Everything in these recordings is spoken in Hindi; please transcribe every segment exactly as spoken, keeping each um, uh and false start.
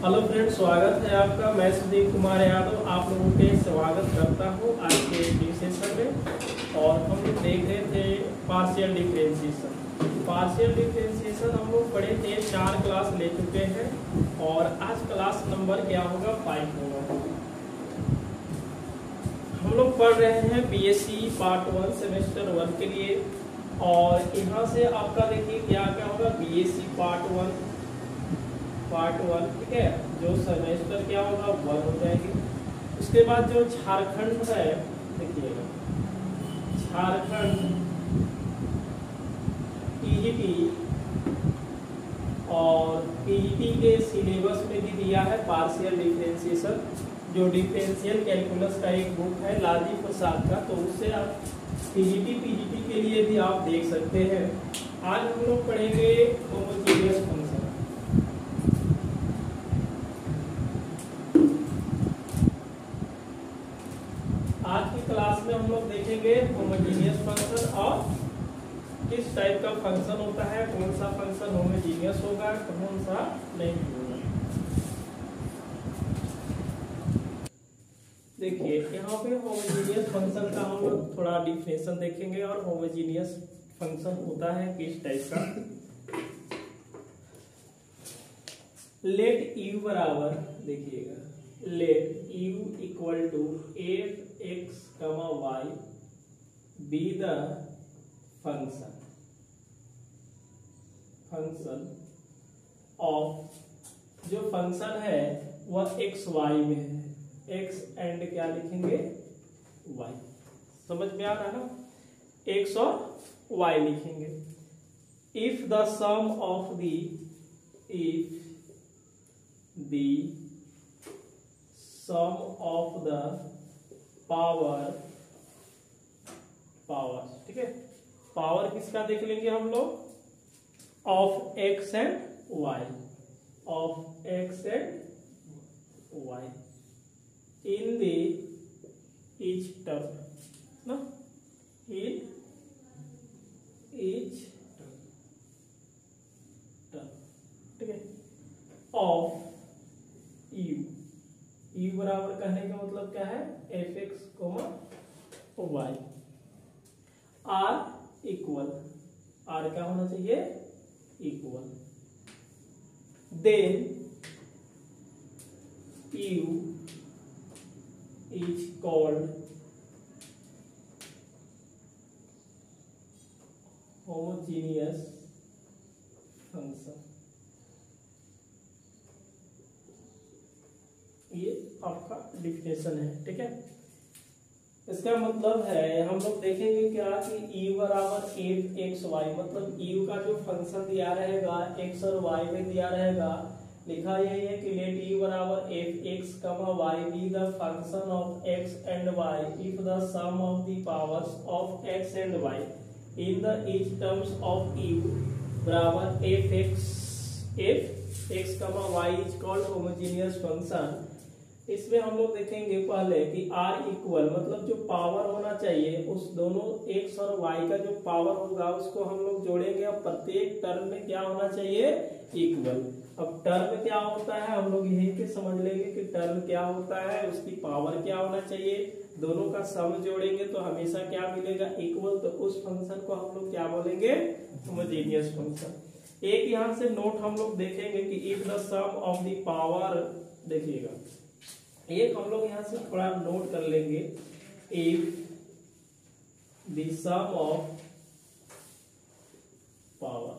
हेलो फ्रेंड्स, स्वागत है आपका। मैं सुदीप कुमार यादव आप लोगों के स्वागत करता हूं आज के न्यू सेशन में। और हम लोग देख रहे थे पार्शियल डिफरेंशिएशन। पार्शियल डिफरेंशिएशन हम लोग पढ़े थे, चार क्लास ले चुके हैं और आज क्लास नंबर क्या होगा, फाइव होगा। हम लोग पढ़ रहे हैं BSc part one semester one के लिए। और यहाँ से आपका देखिए क्या क्या होगा, BSc part one part one, ठीक है, जो सेमेस्टर क्या होगा, वन हो जाएगी। उसके बाद जो झारखंड है, देखिएगा झारखंड पीजीटी और पीजीटी के सिलेबस में भी दिया है पार्शियल डिफरेंशिएशन, जो डिफरेंशियल कैलकुलस का एक बुक है लालजी प्रसाद का, तो उससे आप पीजीटी पीजीटी के लिए भी आप देख सकते हैं। आज हम लोग पढ़ेंगे होमोजीनियस फंक्शन। आज की क्लास में हम लोग देखेंगे होमोजीनियस फंक्शन और किस टाइप का फंक्शन होता है, कौन सा फंक्शन होमोजीनियस होगा, कौन सा नहीं होगा। देखिए यहाँ पे होमोजीनियस फंक्शन का हम लोग थोड़ा डिफिनेशन देखेंगे और होमोजीनियस फंक्शन होता है किस टाइप का। लेट यू बराबर, देखिएगा let u equal to f x comma Y be the function function of, जो फंक्शन है वह एक्स वाई में है, एक्स एंड क्या लिखेंगे, वाई। समझ में आ रहा है ना, एक्स और वाई लिखेंगे। If the sum of the if the sum of the power power ठीक है, पावर किसका देख लेंगे हम लोग, of x and y, of x and y in the each term ना, इन ईच टर्म, ठीक है, ऑफ यू। यू बराबर कहने का मतलब क्या है, f x comma y, r equal, r क्या होना चाहिए, equal, then u is called homogeneous function. ये आपका डिफिनेशन है, ठीक है। इसका मतलब है हम लोग देखेंगे क्या कि u बराबर एफ एक्स वाई, मतलब u का जो फंक्शन दिया रहेगा x और y में दिया रहेगा, लिखा यही है कि लेट u बराबर F x comma Y be the function of x and y if the sum of the powers of x and y in the each terms of u बराबर F X F x comma Y is called homogeneous function. इसमें हम लोग देखेंगे पहले कि r इक्वल, मतलब जो पावर होना चाहिए उस दोनों x और y का जो पावर होगा उसको हम लोग जोड़ेंगे और प्रत्येक टर्म में क्या होना चाहिए, इक्वल। अब टर्म क्या होता है हम लोग यही पे समझ लेंगे कि टर्म क्या होता है, उसकी पावर क्या होना चाहिए, दोनों का सम जोड़ेंगे तो हमेशा क्या मिलेगा, इक्वल। तो उस फंक्शन को हम लोग क्या बोलेंगे, होमोजीनियस फंक्शन। एक यहाँ से नोट हम लोग देखेंगे कि if the sum of the power, देखिएगा एक हम लोग यहाँ से थोड़ा नोट कर लेंगे, if the sum of power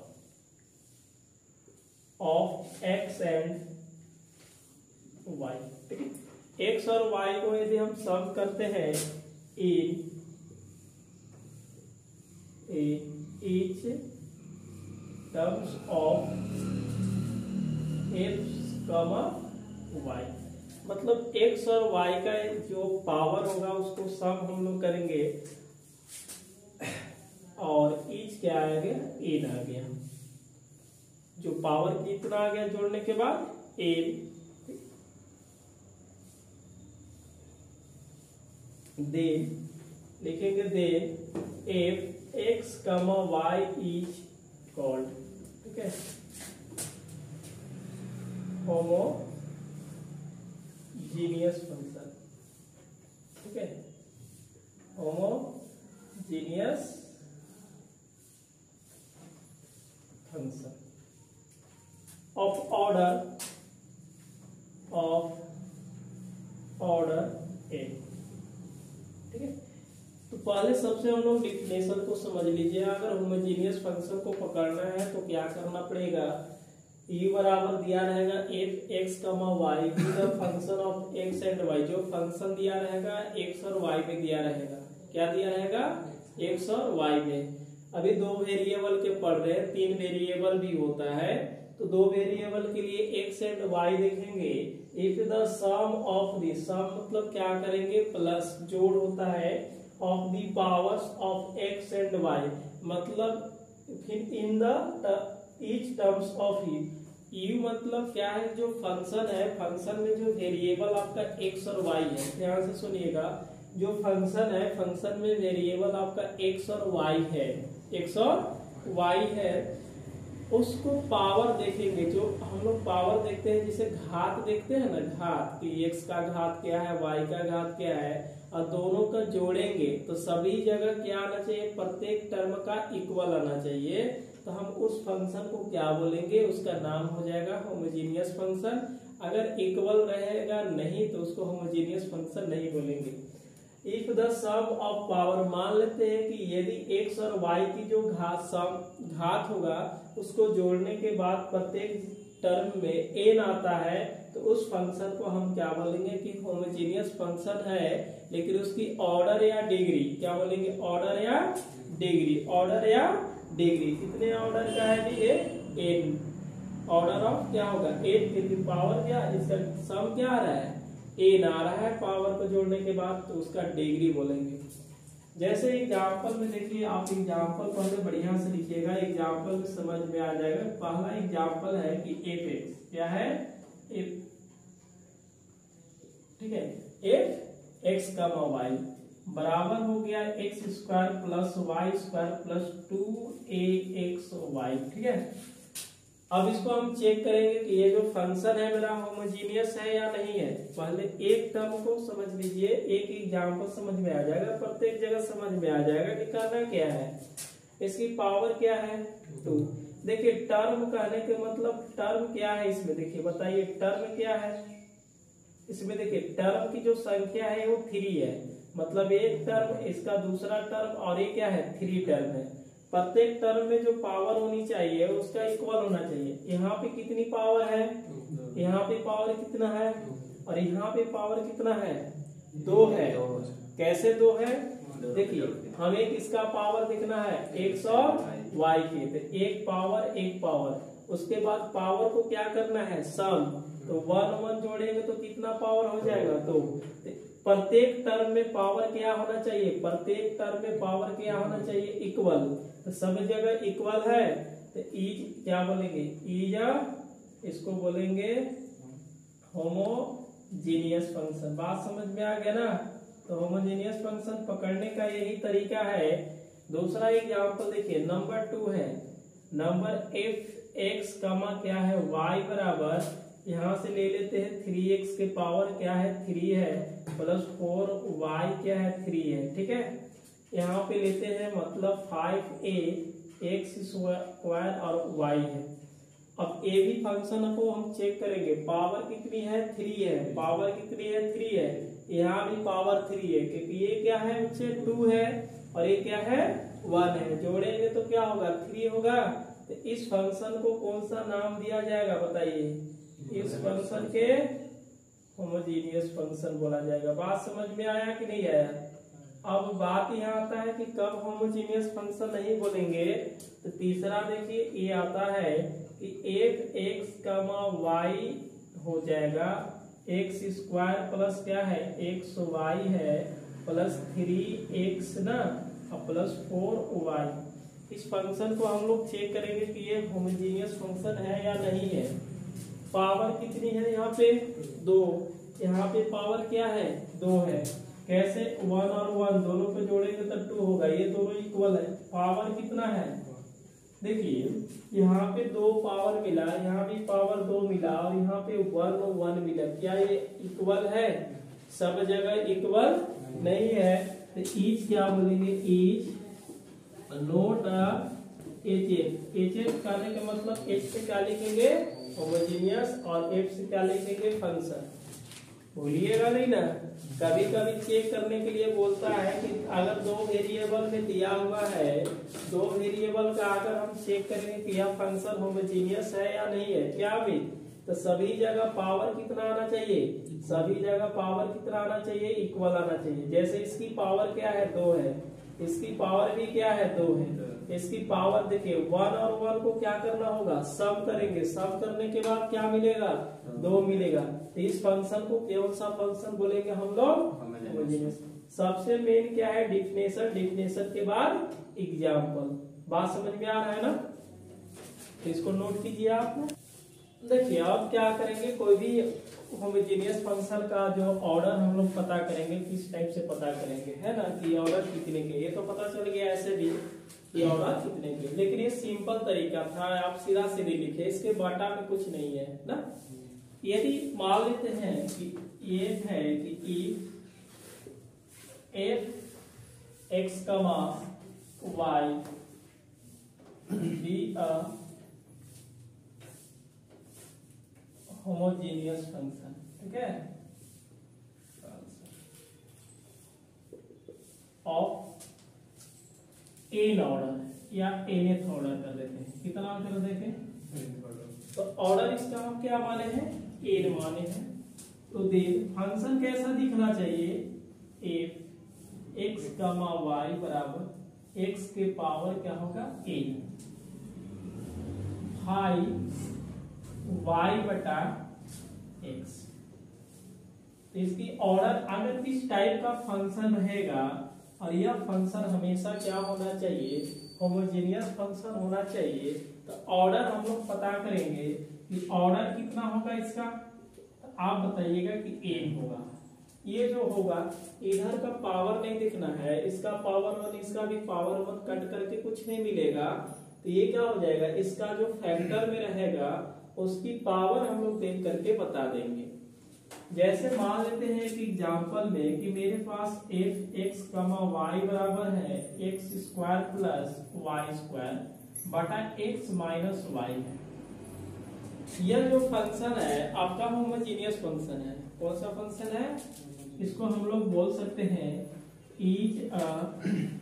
of x and y, ठीक है, एक्स और वाई को यदि हम सम करते हैं in each terms of x comma y, मतलब x और y का जो पावर होगा उसको सम हम लोग करेंगे और ईच क्या आ गया, एन आ गया, जो पावर कितना आ गया जोड़ने के बाद, एन, देन लिखेंगे then f x comma Y is called, ठीक है, होमो होमोजीनियस फंक्शन, ठीक है, homogeneous function of order of order a, ठीक है। तो पहले सबसे हम लोग डिफिनेशन को समझ लीजिए। अगर होमोजीनियस फंक्शन को पकड़ना है तो क्या करना पड़ेगा, ई बराबर दिया रहेगा f x comma y, the function of x and y, जो फंक्शन दिया रहेगा एक्स और वाई में दिया रहेगा, क्या दिया रहेगा, एक्स और वाई में। अभी दो वेरिएबल के पढ़ रहे हैं, तीन वेरिएबल भी होता है, तो दो वेरिएबल के लिए एक्स एंड वाई देखेंगे। If the sum of the, sum मतलब क्या करेंगे, प्लस जोड़ होता है, of the powers of x and y, मतलब फिर in the each terms of u, u मतलब क्या है, जो फंक्शन है, फंक्शन में जो वेरिएबल आपका एक्स और वाई है, ध्यान से सुनिएगा, जो फंक्शन है, फंक्शन में वेरिएबल आपका एक्स और वाई है, एक्स और वाई है, उसको पावर देखेंगे। जो हम लोग पावर देखते हैं, जिसे घात देखते हैं ना, घात कि एक्स का घात क्या है, वाई का घात क्या है, और दोनों का जोड़ेंगे तो सभी जगह क्या आना चाहिए, प्रत्येक टर्म का इक्वल आना चाहिए। तो हम उस फंक्शन को क्या बोलेंगे, उसका नाम हो जाएगा होमोजीनियस फंक्शन। अगर इक्वल रहेगा नहीं तो उसको होमोजीनियस फंक्शन नहीं बोलेंगे। If the sum of power, मान लेते हैं कि यदि एक्स और वाई की जो घात सम घात होगा, उसको जोड़ने के बाद प्रत्येक टर्म में एन आता है, तो उस फंक्शन को हम क्या बोलेंगे कि होमोजीनियस फंक्शन है, लेकिन उसकी ऑर्डर या डिग्री क्या बोलेंगे, ऑर्डर या डिग्री, ऑर्डर या डिग्री, कितने ऑर्डर का है जी, ये एन, ऑर्डर ऑफ क्या होगा, एन की पावर क्या, इसका सम क्या आ रहा है, एन आ रहा है, पावर को जोड़ने के बाद, तो उसका डिग्री बोलेंगे। जैसे एग्जाम्पल में देखिए, आप एग्जाम्पल पहले बढ़िया से लिखिएगा, एग्जाम्पल में समझ में आ जाएगा। पहला एग्जाम्पल है कि एफ एक्स क्या है, एफ, ठीक है, एफ एक्स का वाई बराबर हो गया x square plus y square plus two a x y, ठीक है। अब इसको हम चेक करेंगे कि ये जो फंक्शन है मेरा होमोजीनियस है या नहीं है। पहले एक टर्म को समझ लीजिए, एक एग्जाम्पल समझ में आ जाएगा, प्रत्येक जगह समझ में आ जाएगा कि करना क्या है। इसकी पावर क्या है, टू। देखिए टर्म कहने के मतलब टर्म क्या है इसमें, देखिए बताइए टर्म क्या है इसमें। देखिए टर्म की जो संख्या है वो थ्री है, मतलब एक टर्म, इसका दूसरा टर्म, और ये क्या है, थ्री टर्म है। प्रत्येक टर्म में जो पावर होनी चाहिए उसका इक्वल होना चाहिए। यहाँ पे कितनी पावर है, यहाँ पे पावर कितना है, और यहाँ पे पावर कितना है, दो है। कैसे दो है, देखिए हमें किसका पावर दिखना है, एक्स और वाई के, तो एक पावर एक पावर, उसके बाद पावर को क्या करना है, सम, तो वन वन जोड़ेंगे तो कितना पावर हो जाएगा, तो प्रत्येक टर्म में पावर क्या होना चाहिए, प्रत्येक टर्म में पावर क्या होना चाहिए, इक्वल। तो सब जगह इक्वल है, तो ईज क्या बोलेंगे, ईजा, इसको बोलेंगे होमोजीनियस फंक्शन। बात समझ में आ गया ना। तो होमोजीनियस फंक्शन पकड़ने का यही तरीका है। दूसरा एग्जांपल देखिए, नंबर टू है, नंबर एफ एक्स कमा क्या है, वाई बराबर, यहां से ले लेते हैं थ्री एक्स के पावर क्या है, थ्री है, प्लस फोर वाई क्या है, थ्री है, ठीक है। यहाँ पे लेते हैं मतलब फाइव ए एक्स स्क्वायर और वाई है। अब ए भी फंक्शन को हम चेक करेंगे, पावर कितनी है, थ्री है, पावर कितनी है, थ्री है, यहाँ भी पावर थ्री है, क्योंकि ये क्या है मुझसे टू है और ये क्या है वन है, जोड़ेंगे तो क्या होगा, थ्री होगा। तो इस फंक्शन को कौन सा नाम दिया जाएगा बताइए, इस फंक्शन के होमोजीनियस फंक्शन बोला जाएगा। बात समझ में आया कि नहीं आया। अब बात यहाँ आता है कि कब होमोजीनियस फंक्शन नहीं बोलेंगे, तो तीसरा देखिए ये आता है कि एफ एक्स कमा वाई हो जाएगा एक्स स्क्वायर प्लस क्या है, एक्स वाई है, प्लस थ्री एक्स ना, और प्लस फोर वाई। इस फंक्शन को हम लोग चेक करेंगे कि ये होमोजीनियस फंक्शन है या नहीं है। पावर कितनी है यहाँ पे, दो, यहाँ पे पावर क्या है, दो है। कैसे, वन और वन दोनों पे जोड़ेंगे तो टू होगा, ये दोनों इक्वल है। पावर कितना है, देखिए यहाँ पे दो पावर मिला, यहाँ भी पावर दो मिला और यहाँ पे वन और वन मिला, क्या ये इक्वल है? सब जगह इक्वल नहीं है। तो ईच क्या बोलेंगे? Each note H F. H F कहने का मतलब एच से क्या लिखेंगे? होमोजेनियस, और एफ से क्या लिखेंगे? फंक्शन। भूलिएगा नहीं ना। कभी कभी चेक करने के लिए बोलता है कि अगर दो वेरिएबल में दिया हुआ है, दो वेरिएबल का अगर हम चेक करेंगे कि यह फंक्शन होमोजेनियस है या नहीं है, क्या भी, तो सभी जगह पावर कितना आना चाहिए? सभी जगह पावर कितना आना चाहिए? इक्वल आना चाहिए। जैसे इसकी पावर क्या है? दो है, इसकी पावर भी क्या है? दो है। इसकी पावर देखिए वन और वन को क्या करना होगा? सम करेंगे, सम करने के बाद क्या मिलेगा? दो मिलेगा। तो इस फंक्शन को केवल सा फंक्शन बोलेंगे हम लोग होमोजेनियस। सबसे मेन क्या है? डिफिनेशन। डिफिनेशन के बाद एग्जाम्पल। बात समझ में आ रहा है ना? तो इसको नोट कीजिए आप। देखिए अब क्या करेंगे, कोई भी होमोजेनियस फंक्शन का जो ऑर्डर हम लोग पता करेंगे, किस टाइप से पता करेंगे, है ना, कि ऑर्डर कितने के, ये तो पता चल गया ऐसे भी ये ऑर्डर कितने के, लेकिन ये सिंपल तरीका था, आप सीधा सीधे लिखे, इसके बाटा में कुछ नहीं है ना। यदि मान लेते हैं कि ये है कि f x comma Y be a homogeneous function, ठीक है, ऑफ एन ऑर्डर या एनथ ऑर्डर कर देते हैं। कितना कर देते हैं? तो ऑर्डर इसका हम क्या माने हैं? एन माने हैं। तो देख फंक्शन कैसा दिखना चाहिए? एफ एक्स कमा वाई बराबर एक्स के पावर क्या होगा? एन फाइव वाई बटा एक्स। इसकी ऑर्डर अगर किस टाइप का फंक्शन रहेगा, और यह फंक्शन हमेशा क्या होना चाहिए? होमोजेनियस फंक्शन होना चाहिए। तो ऑर्डर हम लोग पता करेंगे कि ऑर्डर कितना होगा इसका। तो आप बताइएगा कि एन होगा। ये जो होगा इधर का पावर नहीं दिखना है, इसका पावर वन, इसका भी पावर वन, कट करके कुछ नहीं मिलेगा। तो ये क्या हो जाएगा? इसका जो फैक्टर में रहेगा उसकी पावर हम लोग देख करके बता देंगे। जैसे मान लेते हैं कि एग्जांपल में कि मेरे पास एफ एक्स कमा वाई बराबर है x square plus y square बटा एक्स माइनस वाई है। यह जो फंक्शन है आपका होमोजेनियस फंक्शन है। कौन सा फंक्शन है? इसको हम लोग बोल सकते हैं इज अ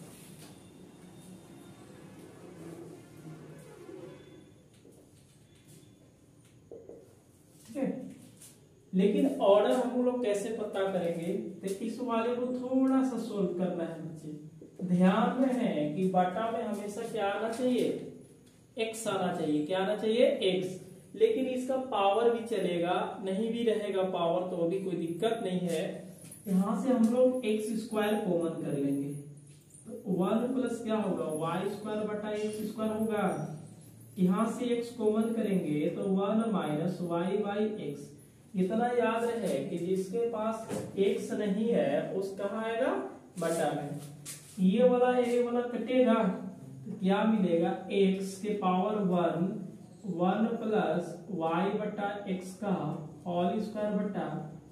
लेकिन ऑर्डर हम लोग कैसे पता करेंगे? तो इस वाले को थोड़ा सा सोल्व करना है बच्चे। ध्यान में है कि बटा में हमेशा क्या आना चाहिए? एक्स आना चाहिए। क्या आना चाहिए? एक्स। लेकिन इसका पावर भी चलेगा, नहीं भी रहेगा पावर तो भी कोई दिक्कत नहीं है। यहां से हम लोग एक्स स्क्वायर कॉमन कर लेंगे तो वन प्लस क्या होगा? वाई स्क्वायर बटा एक्स स्क्वायर होगा। यहां से एक्स कॉमन करेंगे तो one minus y by x. इतना याद रहे कि जिसके पास x नहीं है उस कहाँ आएगा? बटा में। ये वाला ये वाला कटेगा तो क्या मिलेगा? x के power one, one plus y बटा एक्स का होल स्क्वायर बटा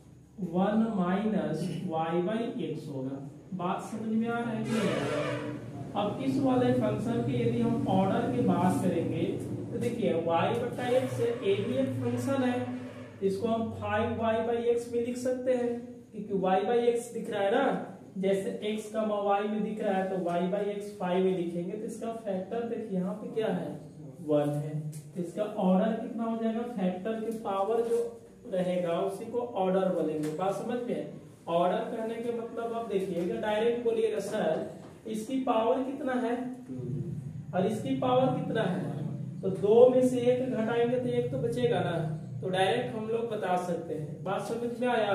one minus y by x होगा। बात समझ में आ रहा है कि? अब इस वाले फंक्शन के यदि हम ऑर्डर की बात करेंगे तो देखिए y बटा एक्स ये भी एक फंक्शन है। इसको हम फाइव वाई बाई एक्स में लिख सकते हैं क्योंकि y बाई एक्स दिख रहा है ना। जैसे x का y में दिख रहा है तो y बाई एक्स फाइव में लिखेंगे तो इसका फैक्टर देखिए यहाँ पे क्या है? वन है। तो इसका ऑर्डर कितना हो जाएगा? फैक्टर के पावर जो रहेगा उसी को ऑर्डर बोलेंगे। बात समझ में? ऑर्डर कहने के मतलब आप देखिएगा, डायरेक्ट बोलिएगा सर इसकी पावर कितना है और इसकी पावर कितना है, तो दो में से एक घटाएंगे तो एक तो बचेगा ना, तो डायरेक्ट हम लोग बता सकते हैं। बात समझ में आया?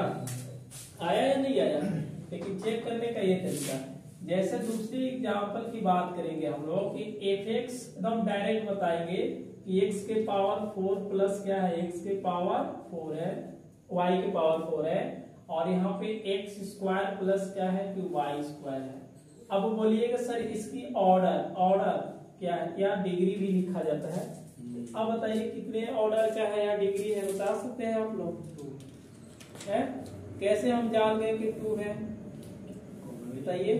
आया या नहीं आया? लेकिन चेक करने का ये तरीका है। जैसे दूसरी एग्जांपल की बात करेंगे हम लोग कि एफ एक्स एकदम डायरेक्ट बताएंगे कि एक्स के पावर फोर प्लस क्या है? एक्स के पावर फोर है, वाई के पावर फोर है, और यहाँ पे एक्स स्क्वायर प्लस क्या है? कि वाई स्क्वायर है। अब बोलिएगा सर इसकी ऑर्डर ऑर्डर क्या है, या डिग्री भी लिखा जाता है। अब बताइए कितने ऑर्डर का है या डिग्री है, बता सकते हैं आप लोग है? कैसे हम जान गए कि टू है, बताइए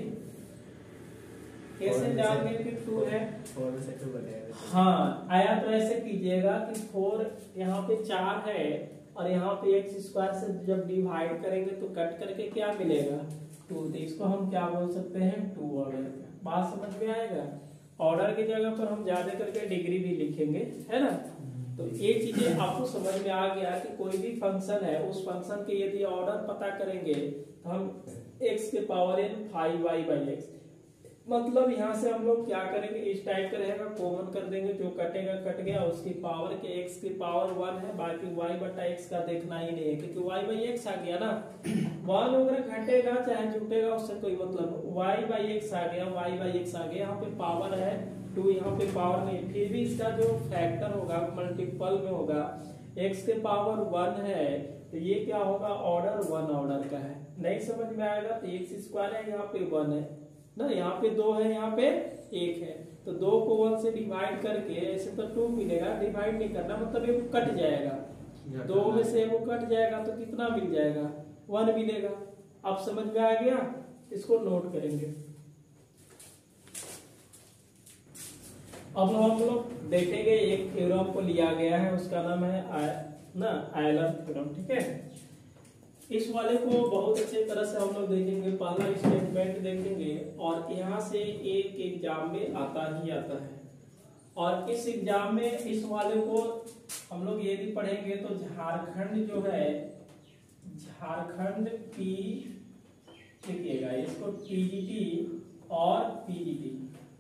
कैसे जान गए कि टू है? फोर से टू बनेगा। हाँ, आया तो ऐसे कीजिएगा कि फोर यहाँ पे चार है और यहाँ पे एक्स स्क्वायर से जब डिवाइड करेंगे तो कट करके क्या मिलेगा, टू। तो इसको हम क्या बोल सकते हैं, टू ऑर्डर का। बात समझ में आएगा? ऑर्डर की जगह पर हम ज्यादा करके डिग्री भी लिखेंगे, है ना। तो ये चीजें आपको समझ में आ गया कि कोई भी फंक्शन है, उस फंक्शन के यदि ऑर्डर पता करेंगे तो हम x के power n five y by x, मतलब यहाँ से हम लोग क्या करेंगे, इस टाइप का रहेगा, कॉमन कर देंगे, जो कटेगा कट गया, उसकी पावर के x की पावर वन है, बाकी y बटा x का देखना ही नहीं है क्योंकि y बाई एक्स आ गया ना। वन वगैरह घटेगा चाहे जुटेगा उससे कोई मतलब, y बाई एक्स आ गया, y बाई एक्स आ गया, यहाँ पे पावर है टू, यहाँ पे पावर नहीं, फिर भी इसका जो फैक्टर होगा मल्टीपल में होगा, x के पावर वन है तो ये क्या होगा, ऑर्डर वन ऑर्डर का है। नहीं समझ में आएगा तो एक्स स्क्वायर है, यहाँ पे वन है ना, यहाँ पे दो है, यहाँ पे एक है, तो दो को वन से डिवाइड करके ऐसे तो टू मिलेगा, डिवाइड नहीं करना, मतलब ये कट जाएगा, दो में से वो कट जाएगा तो कितना मिल जाएगा, वन मिलेगा। अब समझ में आ गया, इसको नोट करेंगे। अब हम लोग देखेंगे एक थ्योरम को लिया गया है, उसका नाम है आ, ना आयलर थ्योरम, ठीक है। इस वाले को बहुत अच्छे तरह से हम लोग देखेंगे, पहला स्टेटमेंट देखेंगे और यहाँ से एक एग्जाम में आता ही आता है। और इस एग्जाम में इस वाले को हम लोग ये भी पढ़ेंगे तो झारखंड जो है, झारखंड पी लिखिएगा, इसको टीजीटी और पीजीटी,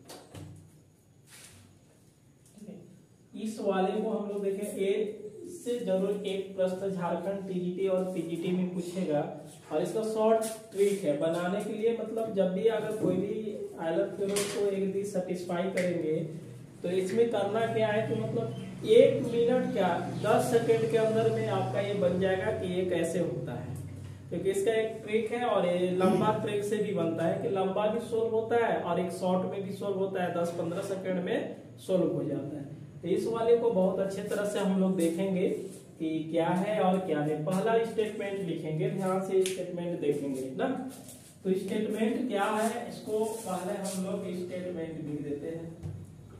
इस वाले को हम लोग देखें, ए से जरूर एक प्रश्न झारखंड टीजीटी और पीजीटी में पूछेगा। और इसका शॉर्ट ट्रिक है बनाने के लिए, मतलब जब भी अगर कोई भी आयलर थ्योरम को एक दिन सेटिस्फाई करेंगे तो इसमें करना क्या है कि मतलब एक मिनट क्या दस सेकेंड के अंदर में आपका ये बन जाएगा कि ये कैसे होता है, क्योंकि इसका एक ट्रिक है और ये लंबा ट्रिक से भी बनता है कि लंबा भी सोल्व होता है और एक शॉर्ट में भी सोल्व होता है, दस पंद्रह सेकेंड में सोल्व हो जाता है। तो इस वाले को बहुत अच्छे तरह से हम लोग देखेंगे कि क्या है और क्या नहीं। पहला स्टेटमेंट लिखेंगे, ध्यान से स्टेटमेंट देखेंगे ना। तो स्टेटमेंट क्या है, इसको पहले हम लोग स्टेटमेंट लिख देते हैं।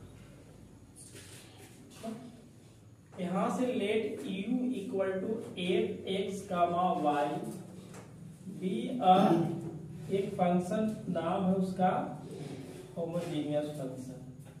यहां से let u equal to f x comma y be a एक फंक्शन, नाम है उसका होमोजेनियस फंक्शन,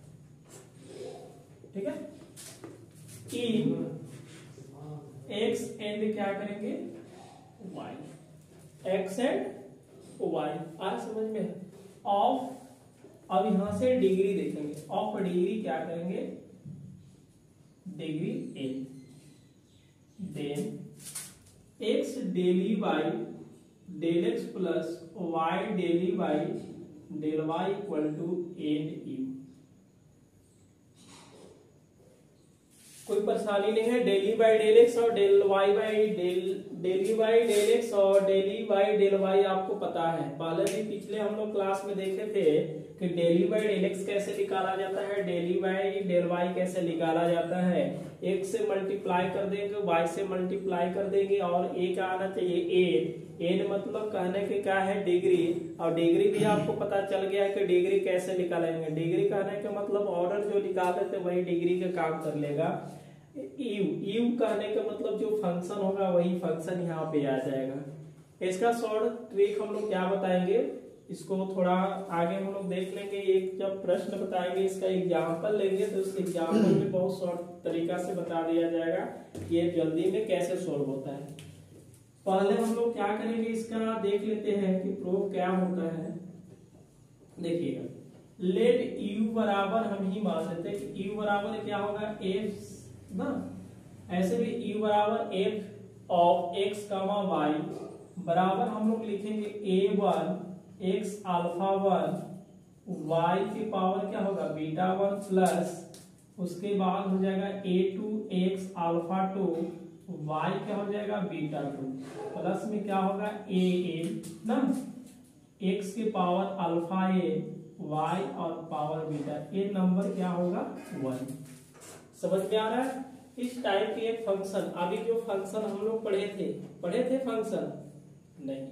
ठीक है। इन एक्स एंड क्या करेंगे, वाई, एक्स एंड वाई, आज समझ में। ऑफ, अब यहां से डिग्री देखेंगे, ऑफ डिग्री क्या करेंगे, degree n, then x del u Y del x plus y del u Y del y equal to n u. कोई परेशानी नहीं है, डेली बाई डेल एक्स और del y by del del u by del x और डेली बाई डेल वाई आपको पता है, पहले भी पिछले हम लोग क्लास में देखे थे कि डेली बाई डेल एक्स कैसे निकाला जाता है, डेली बाई डेल वाई कैसे निकाला जाता है। एक से मल्टीप्लाई कर देंगे, वाई से मल्टीप्लाई कर देंगे और ए का आना चाहिए एन, एन मतलब कहने के क्या है, डिग्री, और डिग्री भी आपको पता चल गया है कि डिग्री कैसे निकालेंगे। डिग्री कहने का मतलब ऑर्डर जो निकाले थे वही डिग्री का काम कर लेगा। यू, यू कहने का मतलब जो फंक्शन होगा वही फंक्शन यहाँ पे आ जाएगा। इसका शॉर्ट ट्रिक हम लोग क्या बताएंगे, इसको थोड़ा आगे हम लोग देख लेंगे। एक जब प्रश्न बताएंगे, इसका एग्जाम्पल लेंगे तो उस एग्जाम्पल में बहुत शॉर्ट तरीका से बता दिया जाएगा कि ये जल्दी में कैसे सोल्व होता है। पहले हम लोग क्या करेंगे, इसका देख लेते हैं कि प्रूफ क्या होता है। देखिएगा, लेट u बराबर हम ही मान लेते हैं कि u बराबर क्या होगा, f ना, ऐसे भी u बराबर f of x comma y बराबर हम लोग लिखेंगे a one x alpha one, y की पावर क्या होगा, बीटा वन प्लस उसके बाद हो जाएगा a two x alpha two, y क्या हो जाएगा बीटा टू, प्लस में क्या होगा ए ए ना, x की पावर अल्फा ए वाई और पावर बीटा, ये नंबर क्या होगा वन। समझ में आ रहा है? इस टाइप के एक फंक्शन, अभी जो फंक्शन हम लोग पढ़े थे पढ़े थे फंक्शन नहीं,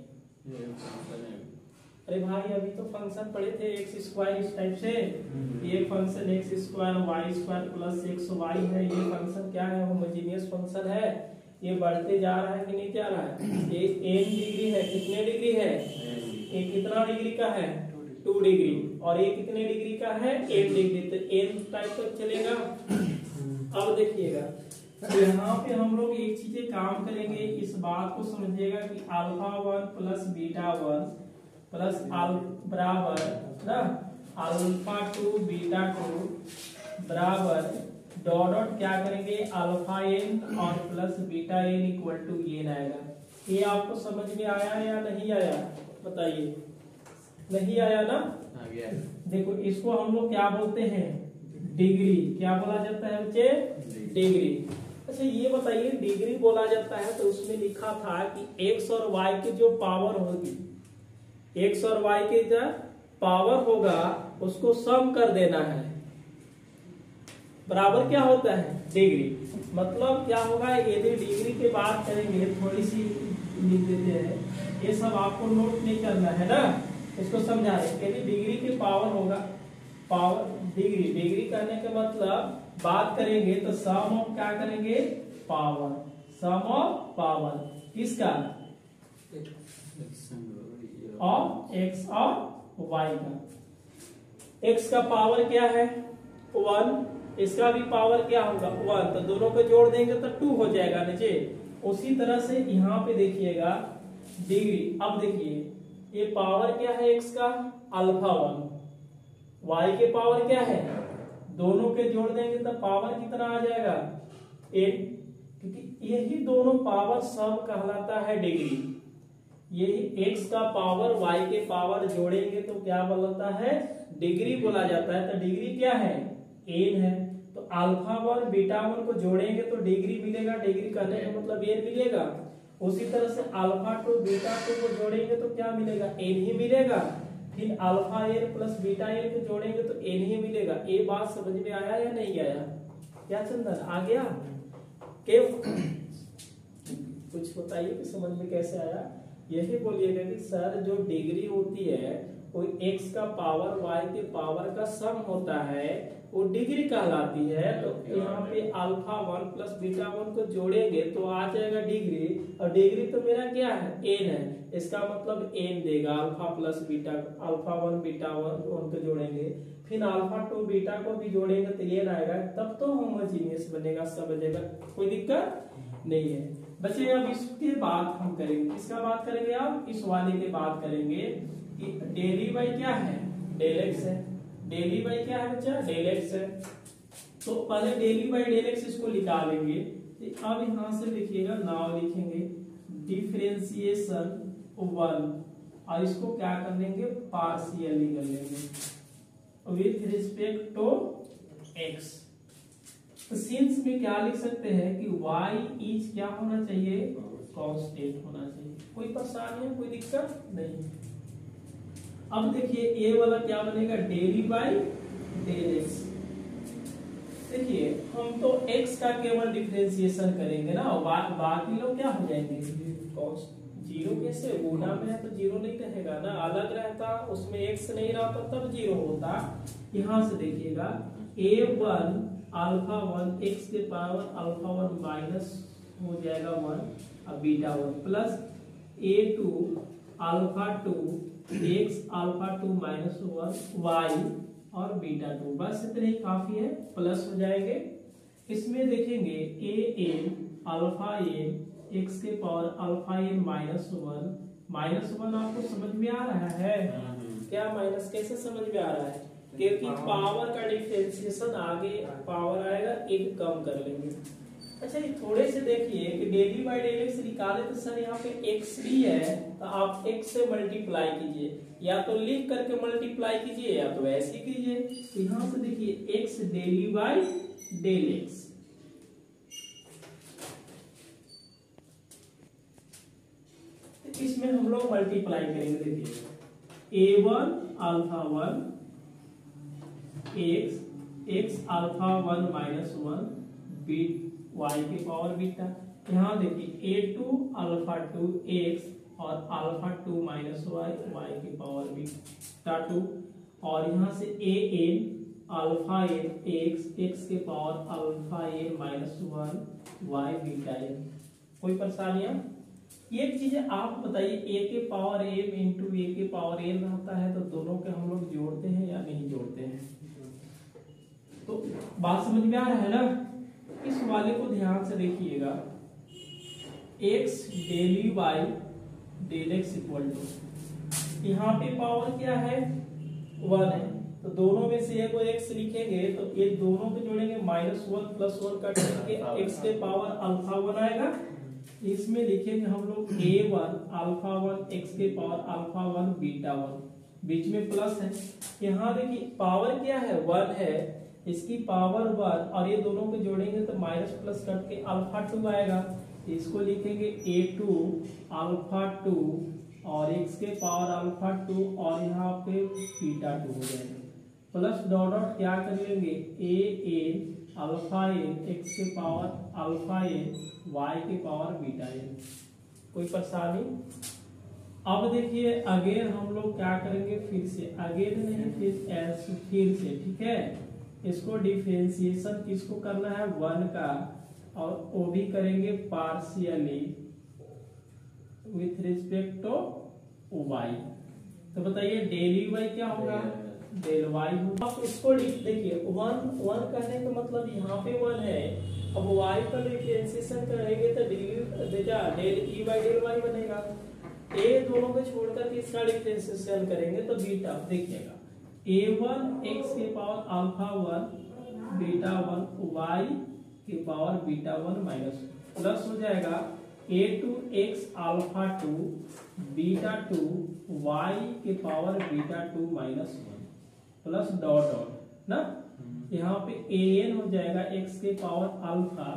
अरे भाई अभी तो फंक्शन पढ़े थे एक्स स्क्वायर इस टाइप से, ये function x square y square plus x y है, ये फंक्शन क्या है होमोजेनियस फंक्शन है, ये बढ़ते जा रहा है कि नहीं जा रहा है, ये एन डिग्री है, कितने डिग्री है, ये कितना डिग्री का है टू डिग्री, और ये कितने डिग्री का है एन डिग्री, तो एन टाइप तक चलेगा। अब देखिएगा तो यहाँ पे हम लोग एक चीजें काम करेंगे, इस बात को समझिएगा कि alpha one plus beta one plus अल बराबर ना अल्फा टू बीटा टू बराबर डॉट डॉट क्या करेंगे अल्फा एन और plus beta n equal to n आएगा। ये आपको समझ में आया या नहीं आया बताइए? नहीं आया ना? आ गया। देखो इसको हम लोग क्या बोलते हैं डिग्री, क्या बोला जाता है बच्चे डिग्री। अच्छा ये बताइए डिग्री बोला जाता है तो उसमें लिखा था कि एक्स और वाई की जो पावर होगी, एक्स और वाई के जो पावर होगा उसको सम कर देना है, बराबर क्या होता है डिग्री। मतलब क्या होगा यदि डिग्री की बात करेंगे थोड़ी सी लिख देते हैं, ये सब आपको नोट नहीं करना है ना, इसको समझा रहे। यदि डिग्री की पावर होगा, पावर डिग्री डिग्री करने के मतलब बात करेंगे तो सम ऑफ क्या करेंगे पावर, सम ऑफ पावर किसका और एक्स और वाई का। एक्स का पावर क्या है वन, इसका भी पावर क्या होगा वन, तो दोनों को जोड़ देंगे तो टू हो जाएगा नीचे। उसी तरह से यहाँ पे देखिएगा डिग्री, अब देखिए ये पावर क्या है एक्स का अल्फा वन, वाई के पावर क्या है, दोनों के जोड़ देंगे तो पावर कितना आ जाएगा एन, क्योंकि यही दोनों पावर सम कहलाता है डिग्री। यही एक्स का पावर वाई के पावर जोड़ेंगे तो क्या बोलता है डिग्री बोला जाता है। तो डिग्री क्या है एन है, तो अल्फा वन बीटा वन को जोड़ेंगे तो डिग्री मिलेगा, डिग्री करने का मतलब एन मिलेगा। उसी तरह से अल्फा टू बीटा टू को जोड़ेंगे तो क्या मिलेगा एन ही मिलेगा, फिर alpha n plus beta n को जोड़ेंगे तो एन ही मिलेगा। ये बात समझ में आया या नहीं आया? क्या चंदन आ गया? के कुछ बताइए कि समझ में कैसे आया? यही बोलिएगा कि सर जो डिग्री होती है वो एक्स का पावर वाई के पावर का सम होता है, वो डिग्री कहलाती है। तो यहाँ पे alpha one plus beta one को जोड़ेंगे तो आ जाएगा डिग्री, और डिग्री तो मेरा क्या है एन है, इसका मतलब एन देगा alpha plus beta, alpha one beta one one को जोड़ेंगे फिर अल्फा टू बीटा को भी जोड़ेंगे तो एन आएगा, तब तो होमोजेनियस बनेगा, समझेगा, कोई दिक्कत नहीं है बच्चे। अब इसके बाद हम करेंगे, किसका बात करेंगे आप इस वाले की बात करेंगे कि डेली बाई क्या है डेल एक्स है, डेली बाई क्या है बच्चा डेल एक्स है। तो पहले डेली बाई डेल एक्स इसको निकालेंगे, तो अब यहां से लिखिएगा नाउ लिखेंगे डिफरेंशिएशन वन, और इसको क्या कर लेंगे पार्शियली कर लेंगे विथ रिस्पेक्ट टू एक्स। तो सिंस में क्या लिख सकते हैं कि y इज क्या होना चाहिए कांस्टेंट होना चाहिए। कोई परेशानी है, कोई दिक्कत नहीं। अब देखिए ये वाला क्या बनेगा डेली बाई डेल एक्स। देखिए हम तो x का केवल डिफरेंशिएशन करेंगे ना, बा, बाकी लोग क्या हो जाएंगे जीरो, कैसे गुना में है तो जीरो नहीं रहेगा ना, अलग रहता उसमें x नहीं रहता तब जीरो होता। यहां से देखिएगा a one alpha one x के पावर अल्फा वन माइनस हो जाएगा वन और beta one plus a two alpha two x alpha two minus one y और बीटा टू, बस इतने ही काफी है, प्लस हो जाएंगे। इसमें देखेंगे a n alpha n x के power alpha n minus one, minus one आपको समझ में आ रहा है क्या? माइनस कैसे समझ में आ रहा है? क्योंकि पावर का डिफरेंशिएशन आगे पावर आएगा एक कम कर लेंगे। अच्छा ये थोड़े से देखिए कि डेली बाई डेल एक्स निकाले तो सर यहाँ पे एक्स भी है तो आप एक्स से मल्टीप्लाई कीजिए, या तो लिख करके मल्टीप्लाई कीजिए या तो ऐसे कीजिए। तो यहाँ से देखिए x del u by del x, इसमें हम लोग मल्टीप्लाई करेंगे। देखिए a one alpha one x x alpha one minus one b y के पावर बीटा। यहाँ देखिए a two alpha two x और alpha two minus y y की पावर बीटा टू, और यहाँ से a n alpha n x x के power alpha n minus one y beta n. कोई परेशानियां? एक चीज आप बताइए, ए के पावर एम इंटू ए के पावर एन रहता है तो दोनों के हम लोग जोड़ते हैं या नहीं जोड़ते हैं? तो बात समझ में आ रहा है ना? इस वाले को ध्यान से देखिएगा, x del u Y del x equal to, यहाँ पे पावर क्या है? वन है, तो दोनों में से एक को एक्स लिखेंगे तो ये दोनों को जोड़ेंगे, minus one plus one cut करके एक्स के पावर अल्फा वन आएगा। इसमें लिखेंगे हम लोग a one alpha one x के power alpha one beta one, बीच में प्लस है। यहाँ देखिए पावर क्या है? वन है, इसकी पावर वन और ये दोनों को जोड़ेंगे तो माइनस प्लस कट के अल्फा टू आएगा। इसको लिखेंगे ए टू अल्फा टू और एक्स के पावर अल्फा टू और यहाँ पे बीटा टू हो जाएगा, प्लस डॉट डॉट क्या कर लेंगे? A n alpha n x के पावर अल्फा एन वाई के पावर बीटा एन। कोई परेशानी? अब देखिए अगेन हम लोग क्या करेंगे, फिर से अगेन नहीं फिर एल्स फिर से, ठीक है। इसको डिफरेंशिएशन किसको करना है? वन का, और वो भी करेंगे partially with respect to y. तो बताइए डेल वाई क्या होगा? डेल वाई होगा। आप इसको देखिए, वन वन करने का मतलब यहाँ पे वन है, अब वाई का डिफरेंशिएशन करेंगे तो डेल देखा del e by del y बनेगा। ए दोनों को छोड़कर इसका डिफरेंशिएशन करेंगे तो बीटा, देखिएगा ए वन एक्स के power alpha one beta one y के power beta one minus plus हो जाएगा a two x alpha two beta two y के power beta two minus one plus dot dot ना, यहाँ पे ए एन हो जाएगा एक्स के पावर अल्फा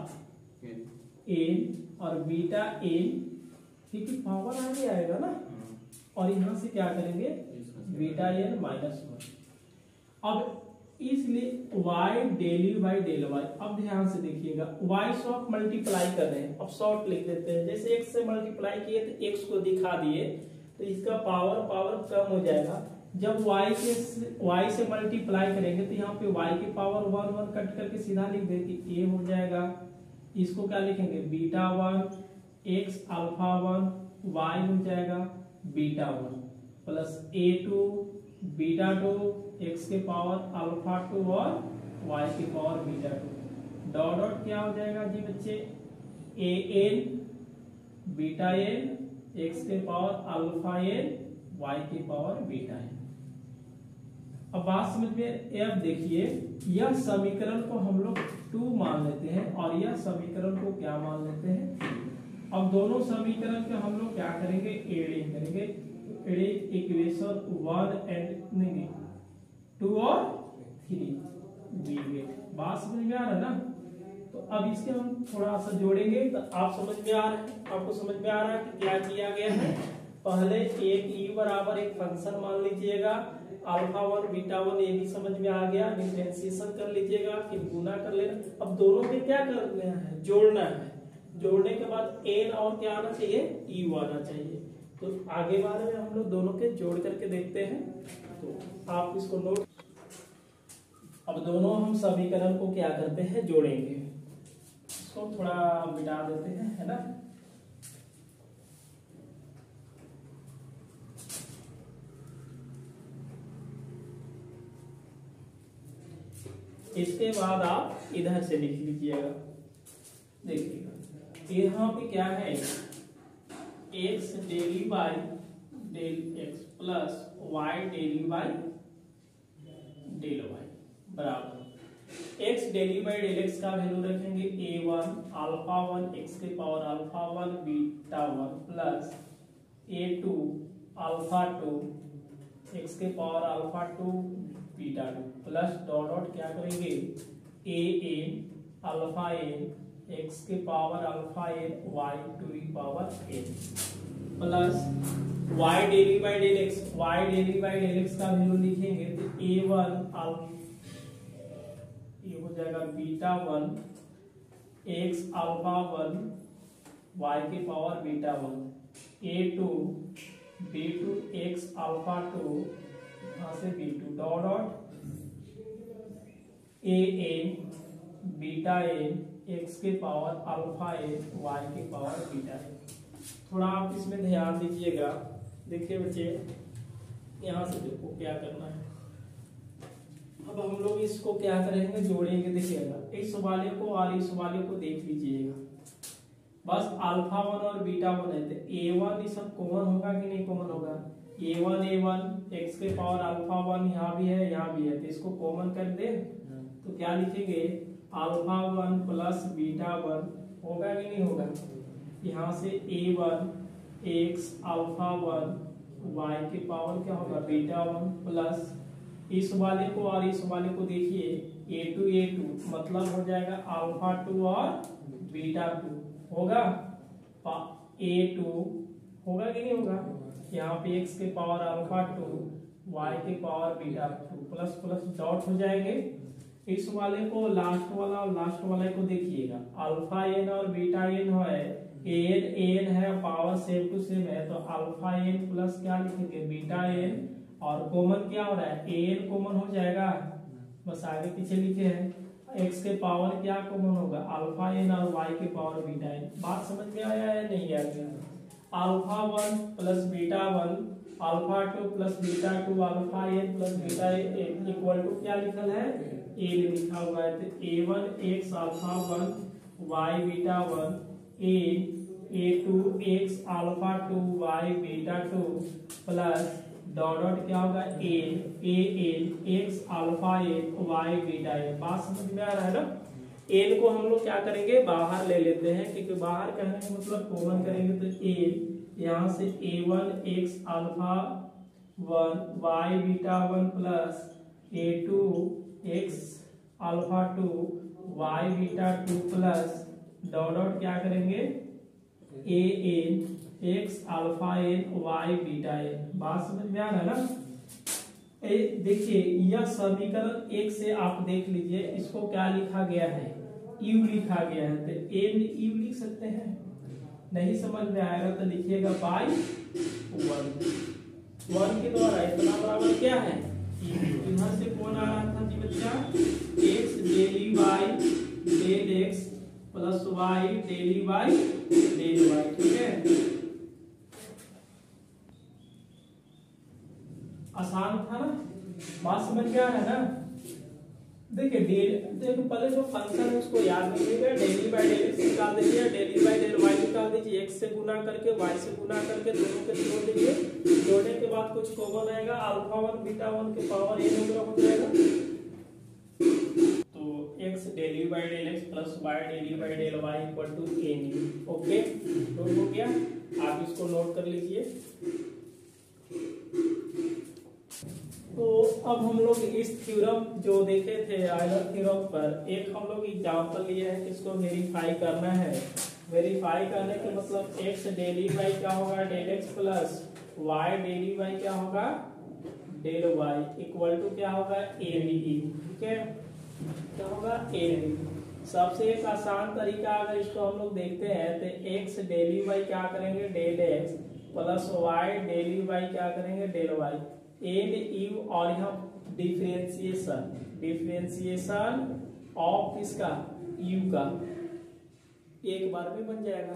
एन और बीटा एन, क्योंकि पावर आगे आएगा ना, और यहाँ से क्या करेंगे? Beta n minus one. अब इसलिए y del u by del y. अब ध्यान से देखिएगा, y से आप मल्टीप्लाई कर रहे हैं, अब शॉर्ट लिख देते हैं। जैसे x से मल्टीप्लाई किए तो x को दिखा दिए तो इसका पावर पावर कम हो जाएगा। जब y के y से मल्टीप्लाई करेंगे तो यहाँ पे y की पावर वन वन कट करके सीधा लिख देती a हो जाएगा। इसको क्या लिखेंगे? Beta one x alpha one y हो जाएगा beta one plus a two beta two x के पावर अल्फा टू और y की power beta two, dot dot क्या हो जाएगा जी बच्चे? A n beta n x के पावर अल्फा एन y की पावर बीटा एन। अब बात समझ में? अब देखिए यह समीकरण को हम लोग टू मान लेते हैं और यह समीकरण को क्या मान लेते हैं? अब दोनों समीकरण के हम लोग क्या करेंगे? एडिंग करेंगे। एडिंग इक्वेशन वन एंड नहीं टू और थ्री दी। बात समझ में आ रहा है ना? तो अब इसके हम थोड़ा सा जोड़ेंगे तो आप समझ में आ रहा है, आपको समझ में आ रहा है कि क्या किया गया है। पहले एक ई बराबर एक फंक्शन मान लीजिएगा, अल्फा वन बीटा वन, ये भी समझ में आ गया। डिफरेंशिएशन कर लीजिएगा, फिर गुना कर लेना। अब दोनों में क्या करना है? जोड़ना है। जोड़ने के बाद एन और क्या आना चाहिए? ई आना चाहिए। तो आगे बारे में हम लोग दोनों के जोड़ करके देखते हैं, तो आप इसको नोट। अब दोनों हम समीकरण को क्या करते हैं? जोड़ेंगे। इसको थोड़ा मिटा देते हैं, है ना। इसके बाद आप इधर से लिख लीजिएगा। देखिएगा यहाँ पे क्या है? X del u by del x plus y del u by del y बराबर x del u by del x का वैल्यू रखेंगे a one alpha one x के power alpha one beta one plus a two alpha two x के power alpha two beta two plus dot dot क्या करेंगे? A n alpha n x के power alpha n y two की power n plus y del u by del x. Y del u by del x का वैल्यू लिखेंगे तो ए वन हो जाएगा beta one x alpha one y के power beta one, a two b two x alpha two यहाँ से b two dot dot a n beta n x के पावर अल्फा एन वाई के पावर बीटा एन। थोड़ा आप इसमें ध्यान दीजिएगा। देखिए बच्चे यहाँ से देखो क्या करना है। अब हम लोग इसको क्या करेंगे, जोड़ेंगे। देखिएगा इस वाले को और इस वाले को देख लीजिएगा, बस अल्फा वन और बीटा वन है तो ए वन ये सब कॉमन होगा कि नहीं कॉमन होगा। A one a one x के पावर अल्फा वन यहाँ भी है यहाँ भी है, तो इसको कॉमन कर दे तो क्या लिखेंगे alpha one plus beta one होगा कि नहीं होगा। यहाँ से a one x alpha one y के पावर क्या होगा बीटा वन प्लस इस वाले को और इस वाले को देखिए ए टू ए टू मतलब हो जाएगा अल्फा टू और बीटा टू होगा, ए टू होगा कि नहीं होगा। यहाँ पे एक्स के पावर अल्फा टू वाई के power beta two plus plus dot हो जाएंगे। इस वाले को लास्ट वाला और लास्ट वाले को देखिएगा अल्फा एन और बीटा एन है, एन एन है पावर सेम टू सेम है तो अल्फा एन प्लस क्या लिखेंगे बीटा एन और कॉमन क्या हो रहा है एन कॉमन हो जाएगा, बस आगे पीछे लिखे हैं। एक्स के पावर क्या कॉमन होगा अल्फा एन और वाई के पावर बीटा एन। बात समझ में आया है नहीं आया। Alpha one plus beta one alpha two plus beta two alpha n plus beta n equal to क्या लिखल है ए लिखा हुआ है तो a one x alpha one y beta one a a two x alpha two y beta two plus dot dot क्या होगा a a n x alpha n y beta n. बात समझ में आ रहा है ना। एन को हम लोग क्या करेंगे बाहर ले लेते हैं क्योंकि बाहर कहने का मतलब कॉमन करेंगे तो एन यहाँ से a one x alpha one y beta one plus a two x alpha two y beta two plus dot dot क्या करेंगे a n x alpha n y beta n. बात समझ में आ रहा है ना। देखिए यह समीकरण एक से आप देख लीजिए इसको क्या लिखा गया है यू लिखा गया है तो एन यू लिख सकते हैं। नहीं समझ में आएगा तो लिखिएगा बाई वन वन के द्वारा इतना बराबर क्या है इधर से कौन आ रहा था जी बच्चा x del u Y del x plus y del u Y del y. ठीक है आसान था ना। बात समझ में आ रहा है ना। देखिए डेल देखो पहले जो फंक्शन है उसको याद रखिएगा डेली बाई डेल एक्स निकाल दीजिए डेली बाई डेल वाई निकाल दीजिए एक्स से गुना करके वाई से गुना करके दोनों के जोड़ दीजिए। जोड़ने के बाद कुछ कॉमन रहेगा अल्फा वन बीटा वन के पावर एन वगैरह हो जाएगा तो x del u by del x plus y del u by del y equal to n u. Okay note हो गया, आप इसको नोट कर लीजिए। तो अब हम लोग इस थ्योरम जो देखे थे आयलर थ्योरम पर एक हम लोग एग्जांपल लिए हैं किसको वेरीफाई करना है। वेरीफाई करने के मतलब एक्स डेली बाई क्या होगा del x plus y del u by क्या होगा डेल वाई इक्वल टू क्या होगा ए बी। ठीक है क्या होगा ए बी। सबसे एक आसान तरीका अगर इसको हम लोग देखते हैं तो एक्स डेली बाई क्या करेंगे del x plus y del u by क्या करेंगे डेल वाई एन यू और यहाँ डिफरेंशिएशन डिफरेंशिएशन ऑफ किसका यू का एक बार में बन जाएगा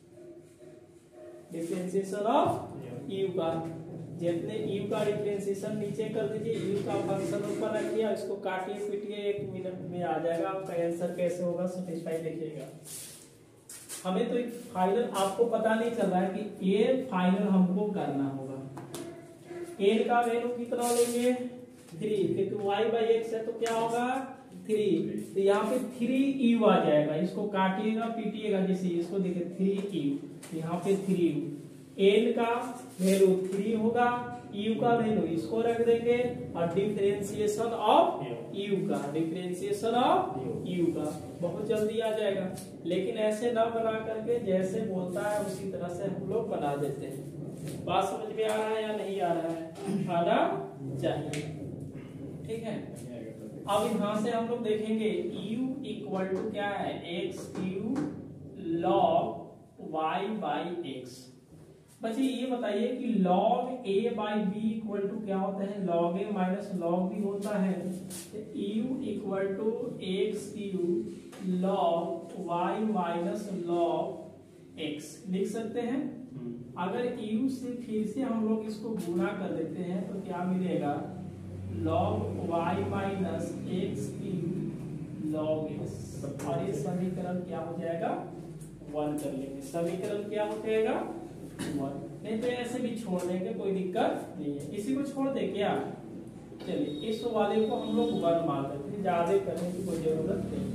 डिफरेंशिएशन ऑफ यू का। जितने यू का डिफरेंशिएशन नीचे कर दीजिए यू का फंक्शन ऊपर रखिए इसको काटिए पीटिए एक मिनट में आ जाएगा आपका आंसर कैसे होगा सेटिस्फाई देखिएगा। हमें तो एक फाइनल आपको पता नहीं चल रहा है कि ये फाइनल हमको करना होगा। एन का वैल्यू कितना लेंगे थ्री क्योंकि वाई बाई एक्स है तो क्या होगा थ्री तो यहाँ पे थ्री यू आ जाएगा। इसको काटिएगा पीटिएगा जैसे इसको देखिए थ्री यू यहाँ पे थ्री यू एन का वैल्यू थ्री होगा यू का वैल्यू इसको रख देंगे और डिफरेंशिएशन ऑफ यू का डिफरेंशिएशन ऑफ यू का बहुत जल्दी आ जाएगा। लेकिन ऐसे ना बना करके जैसे बोलता है उसी तरह से हम लोग बना देते हैं। बात समझ में आ रहा है या नहीं आ रहा है आना चाहिए। ठीक है अब यहां से हम लोग देखेंगे u इक्वल टू क्या है, x cube log y by x. बच्चे ये बताइए कि log a by b equal to क्या होता है, log a minus log b होता है। u equal to x cube log y minus log x लिख सकते हैं। अगर u से फिर से हम लोग इसको गुणा कर देते हैं तो क्या मिलेगा, log y minus x cube log x, और ये समीकरण क्या हो जाएगा, वन कर लेंगे। समीकरण क्या हो जाएगा, वन। नहीं तो ऐसे भी छोड़ देंगे, कोई दिक्कत नहीं है। इसी को छोड़ दे क्या, चलिए इस वाले को हम लोग वन मान लेते हैं, ज्यादा करने की कोई जरूरत नहीं।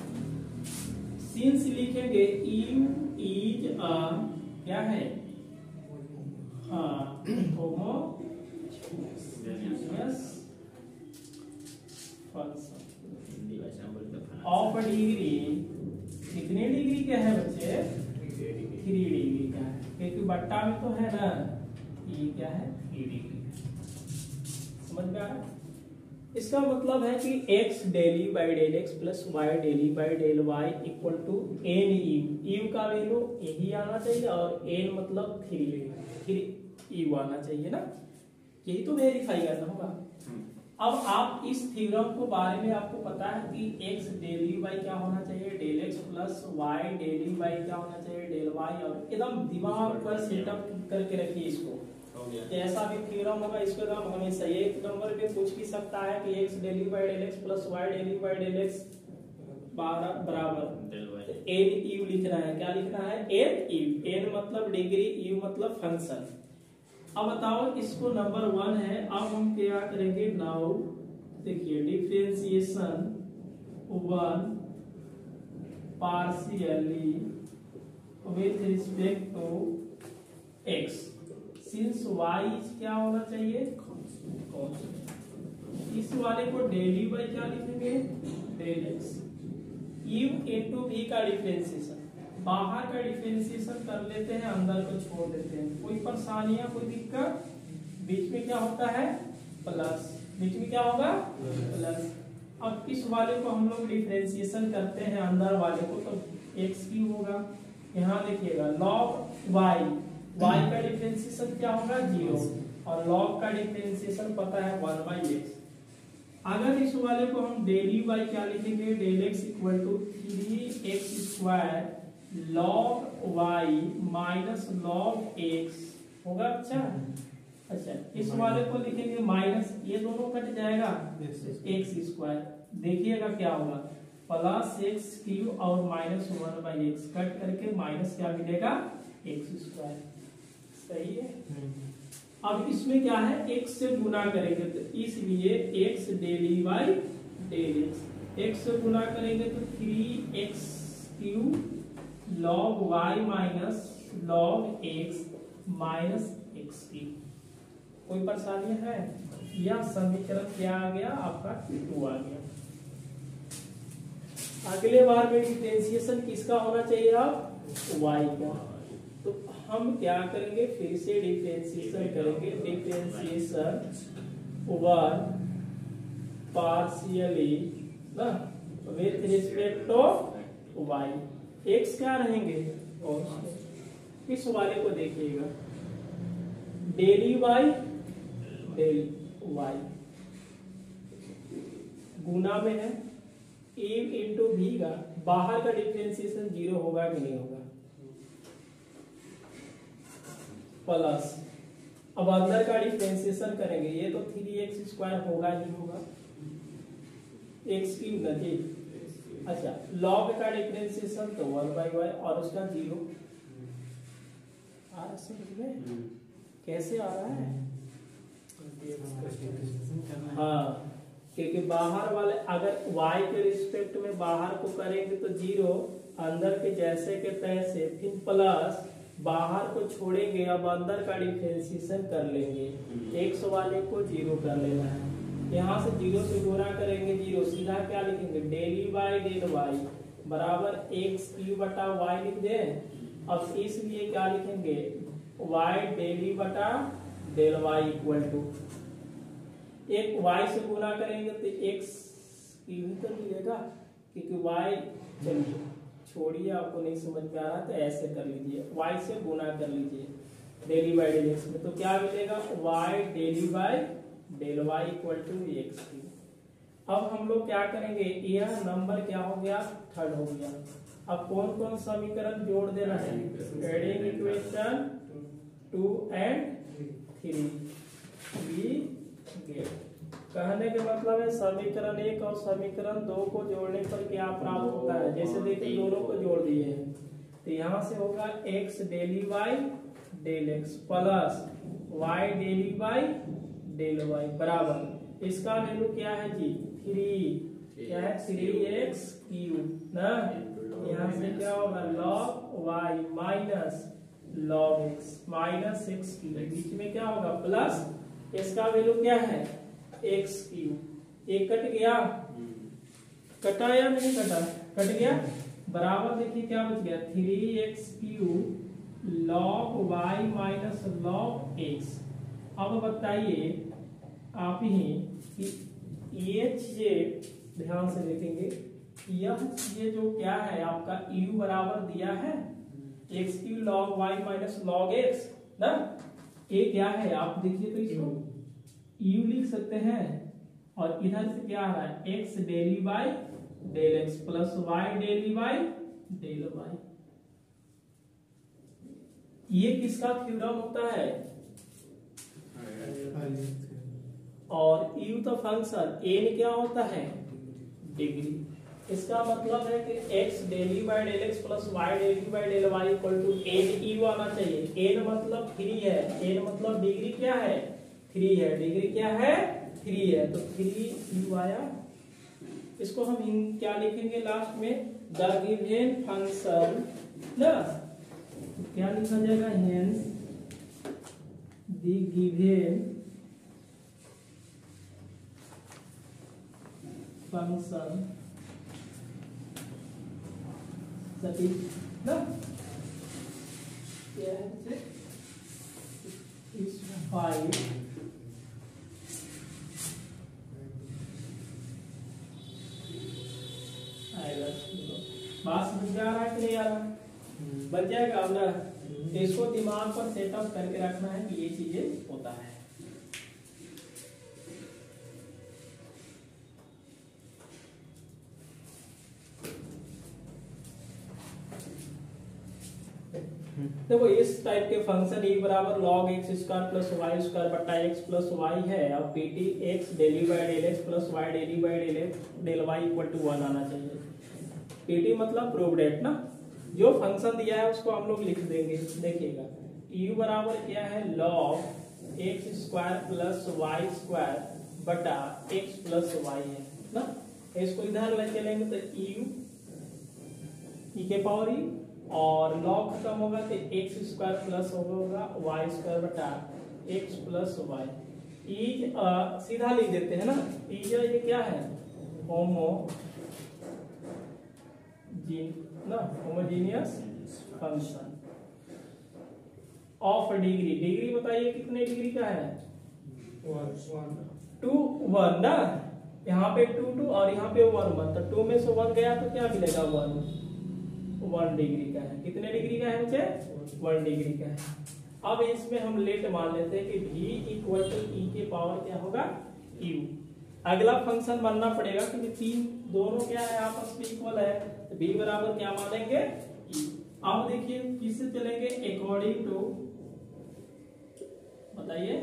सिंस लिखेंगे u इज अ क्या है, हाँ होमोजेनियस ऑफ डिग्री, कितने डिग्री का है बच्चे, थ्री डिग्री का है, क्योंकि बट्टा में तो है ना, ये क्या है, थ्री डिग्री। समझ में आ रहा है? इसका मतलब है कि x del u by del x plus y del u by del y equal to n u. U का वैल्यू यही आना चाहिए और एन मतलब थ्री थ्री यू आना चाहिए ना, यही तो वेरीफाई करना होगा। अब आप इस थ्योरम को बारे में आपको पता है कि x डेल यू बाई क्या होना चाहिए, del x plus y del u by क्या होना चाहिए, डेल वाई। और एकदम दिमाग पर सेटअप करके रखिए इसको, जैसा भी थ्योरम होगा इसको हम हमेशा एक नंबर पे पूछ भी सकता है कि x del u by del x plus y del u by del x बराबर एन यू लिखना है। क्या लिखना है, एन यू। एन मतलब डिग्री, यू मतलब फंक्शन। अब बताओ इसको नंबर वन है, अब हम क्या करेंगे, नाउ देखिए differentiation one partially with respect to x, since y क्या होना चाहिए, इस वाले को डेल यू बाई क्या लिखेंगे, del x। u into v का डिफरेंशिएशन, बाहर का डिफरेंशिएशन कर लेते हैं, अंदर को छोड़ देते हैं। कोई परेशानियां, कोई दिक्कत, बीच में क्या होता है, प्लस, बीच में क्या होगा, प्लस। अब इस वाले को हम लोग डिफरेंशिएशन करते हैं, अंदर वाले को, तो x क्यू होगा। यहाँ देखिएगा log y, y का डिफरेंशिएशन क्या होगा, जीरो, और log का डिफरेंशिएशन पता है वन बाई एक्स। अगर इस वाले को हम डेल यू बाई क्या लिखेंगे, del x equal to three x square log y minus log x होगा। अच्छा अच्छा, इस वाले को लिखेंगे माइनस, ये दोनों कट जाएगा, एक्स स्क्वायर। देखिएगा क्या होगा, प्लस एक्स क्यू और minus one by x, cut करके माइनस क्या मिलेगा, एक्स स्क्वायर। सही है। अब इसमें क्या है, x से गुना करेंगे तो इसलिए x del u by del x, x से गुना करेंगे तो three x cube log y minus log x minus x cube. कोई परेशानी है, यह समीकरण क्या आ गया आपका, टू आ गया। अगले बार में डिफरेंशिएशन किसका होना चाहिए, आप y का। तो हम क्या करेंगे, फिर से डिफरेंशिएशन करेंगे, डिफरेंशिएशन वन पार्शियली ना with respect to y, x क्या रहेंगे, और इस वाले को देखिएगा del u by del y, गुना में है e इंटू v का, बाहर का डिफरेंशिएशन जीरो होगा कि नहीं होगा, प्लस। अब अंदर का डिफरेंशिएशन करेंगे, ये तो थ्री एक्स स्क्वायर होगा ही होगा, एक्स क्यूब नहीं। अच्छा, लॉग का डिफरेंशिएशन तो वन बाई वाई और उसका जीरो आ रहा, समझ में कैसे आ रहा है। हाँ, क्योंकि बाहर वाले अगर y के रिस्पेक्ट में बाहर को करेंगे तो जीरो, अंदर के जैसे के तैसे, फिर प्लस, बाहर को छोड़ेंगे, अब अंदर का डिफरेंशिएशन कर लेंगे, x वाले को जीरो कर लेना है। यहाँ से जीरो से गुणा करेंगे, जीरो सीधा क्या लिखेंगे, del u by del y बराबर एक्स क्यू बटा वाई लिख दे। अब इसलिए क्या लिखेंगे, y डेल यू बटा डेल वाई इक्वल टू, एक y से गुणा करेंगे तो x क्यू ही तो मिलेगा, क्योंकि वाई, चलिए छोड़िए आपको नहीं समझ में आ रहा तो ऐसे कर लीजिए, वाई से गुना कर लीजिए डेली बाई डेल एक्स में, तो क्या मिलेगा y del u by del y equal to x cube. अब हम लोग क्या करेंगे, यह नंबर क्या हो गया, थर्ड हो गया। अब कौन कौन समीकरण जोड़ देना है, adding equation two and three we get. कहने के मतलब है समीकरण एक और समीकरण दो को जोड़ने पर क्या प्राप्त होता है, जैसे देखिए दोनों को जोड़ दिए हैं तो यहाँ से होगा x del u Y del x plus y del u Y del y बराबर, इसका वैल्यू क्या है जी थ्री, क्या है थ्री एक्स क्यू ना, यहाँ से क्या होगा log y minus log x minus x cube, बीच में क्या होगा प्लस, इसका वैल्यू क्या है एक्स क्यू, एक कट गया, कटा या नहीं कटा, कट गया, बराबर देखिए क्या बच गया three x cube log y minus log x. अब बताइए आप ही कि ये चीजें ध्यान से देखेंगे, यह चीजें जो क्या है आपका u बराबर दिया है x cube log y minus log x ना, ये क्या है आप देखिए तो इसको u लिख सकते हैं, और इधर से क्या आ रहा है x del u by del x plus y del u by del y. ये किसका थ्योरम होता है, और u तो फंक्शन n क्या होता है डिग्री। इसका मतलब है कि x del u by del x plus y del u by del y equal to n u आना चाहिए। n मतलब थ्री है, n मतलब डिग्री क्या है थ्री है, डिग्री क्या है थ्री है, तो थ्री यू आया। इसको हम इन क्या लिखेंगे लास्ट में, द गिवन फंक्शन ना, क्या लिखा जाएगा हेंस द गिवन फंक्शन ना, क्या है इस फाइव बात समझ में आ रहा है कि नहीं आ रहा, बन जाएगा अब ना, इसको दिमाग पर सेटअप करके रखना है कि ये चीजें होता है। देखो इस टाइप के फंक्शन e बराबर log x square plus y square बटा x प्लस वाई है, अब pt x del u by del x plus y del u by del x del y equal to one आना चाहिए। pt मतलब प्रूव्ड एट ना, जो फंक्शन दिया है उसको हम लोग लिख देंगे। देखिएगा u बराबर क्या है log x square plus y square बटा x प्लस वाई है ना, इसको इधर ले चलेंगे तो u e के पावर u, और log खत्म होगा तो एक्स स्क्वायर प्लस होगा वाई स्क्वायर बटा एक्स प्लस वाई। ई सीधा लिख देते हैं ना, ई जो ये क्या है होमो जी ना, homogeneous function of degree. Degree बताइए कितने डिग्री का है, टू वन ना, यहाँ पे टू टू और यहाँ पे वन वन, तो टू में से वन गया तो क्या मिलेगा वन, वन डिग्री का है। कितने डिग्री का है बच्चे, वन डिग्री का है। अब इसमें हम लेट मान लेते हैं कि v इक्वल टू ई के पावर क्या होगा u। अगला फंक्शन मानना पड़ेगा क्योंकि तीन दोनों क्या है आपस में इक्वल है, तो v बराबर क्या मानेंगे e। अब देखिए किससे चलेंगे, अकॉर्डिंग टू बताइए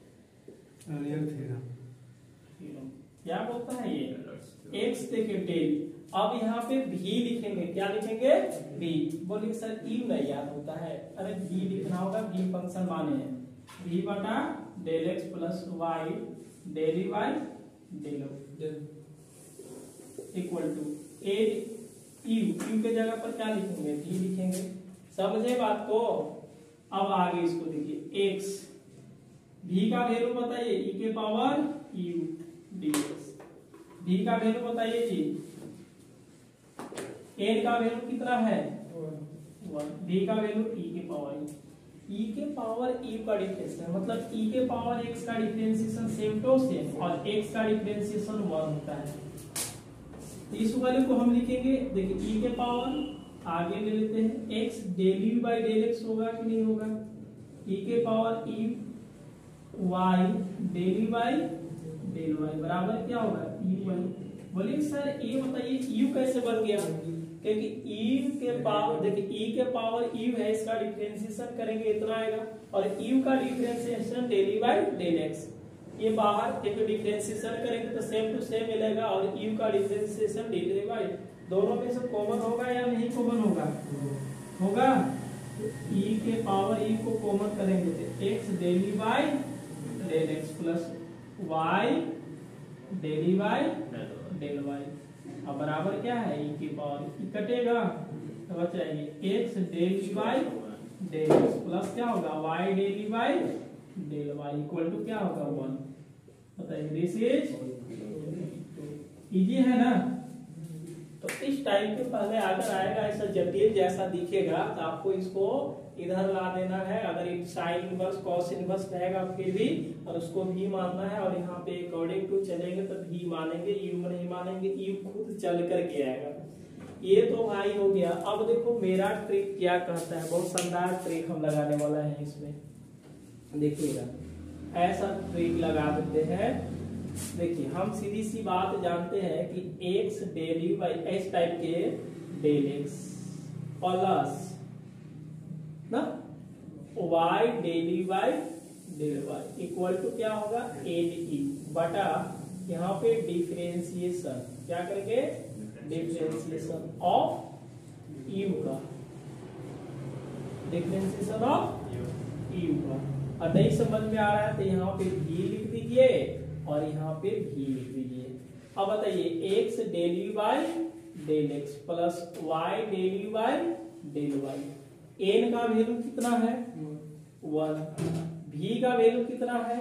क्या बोलता है ये x देखिए डेल। अब यहाँ पे v लिखेंगे, क्या लिखेंगे v, बोलिए सर u नहीं याद होता है, अरे v लिखना होगा, v फंक्शन माने हैं v बटा del x plus y del u Y del equal to a u, u के जगह पर क्या लिखेंगे v लिखेंगे, समझे बात को। अब आगे इसको देखिए x, v का वैल्यू बताइए e के पावर u dx, v का वैल्यू बताइए जी, n का वैल्यू कितना है वन, b का वैल्यू e के पावर e, e के पावर u का डिफरेंशिएशन मतलब e के पावर x का डिफरेंशिएशन सेम टू सेम और x का डिफरेंशिएशन वन होता है इस वाले को हम लिखेंगे, देखिए ई के पावर आगे ले लेते हैं x del u by del x होगा कि नहीं होगा, ई के power e y del u by del y बराबर क्या होगा ई वाई। बोलिए सर ये बताइए u कैसे बन गया, क्योंकि e के पावर देखिए e के पावर u है, इसका डिफरेंशिएशन करेंगे इतना आएगा, और u का differentiation del y by del x, ये बाहर क्योंकि डिफरेंशिएशन करेंगे तो सेम टू सेम मिलेगा, और u का डिफरेंशिएशन डेल y बाई, दोनों में से कॉमन होगा या नहीं कॉमन होगा, होगा e के पावर e को कॉमन करेंगे तो x del y by del x plus y del y by del y, अब बराबर क्या है e की पावर e कटेगा तो बचाएंगे x del y by del x plus क्या होगा y del y by del y equal to क्या होगा वन। बताइए दिस इज इजी है ना। तो इस टाइप के पहले अगर आएगा ऐसा जटिल जैसा दिखेगा तो आपको इसको इधर ला देना है, अगर साइन इनवर्स कॉस इनवर्स रहेगा फिर भी, और उसको भी मानना है, और यहाँ पे अकॉर्डिंग टू चलेंगे तो भी मानेंगे, यू नहीं मानेंगे, यू खुद चल करके आएगा। ये तो भाई हो गया। अब देखो मेरा ट्रिक क्या कहता है, बहुत शानदार ट्रिक हम लगाने वाला है इसमें, देखिएगा ऐसा ट्रिक लगा देते हैं। देखिए हम सीधी सी बात जानते हैं कि x डेल यू बाई इस टाइप के डेल x प्लस ना y del u by del y equal to क्या होगा एन ई बटा यहाँ पे डिफरेंशिएशन, क्या करेंगे डिफरेंशिएशन ऑफ u का, डिफरेंशिएशन ऑफ u का। और नहीं समझ में आ रहा है तो यहाँ पे भी लिख दीजिए और यहाँ पे भी लिख दीजिए। अब बताइए x del u by del x plus y del u by del y, n का वैल्यू कितना है वन, v का वैल्यू कितना है,